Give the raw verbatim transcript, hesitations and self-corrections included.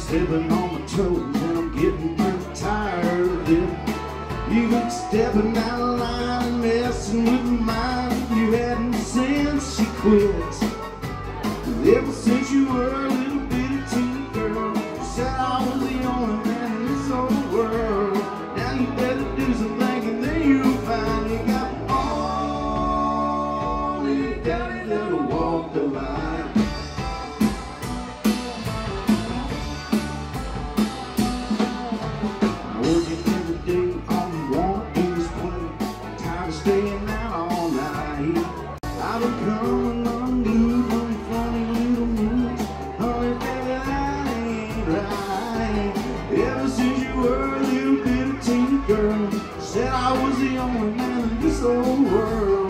stepping on my toes, and I'm getting pretty tired of it. You keep stepping down the line and messing with my mind. You hadn't since she quit. Ever since you were a little bitty teen girl, you said I was the only man in this whole world. Now you better do some thinking, then you'll find you got all you got to walk the line. I'm working every day on one of these planes, tired of staying out all night. I've been coming unglued from funny little moves. Honey, baby, that ain't right. Ever since you were a little bitty teen girl, said I was the only man in this whole world.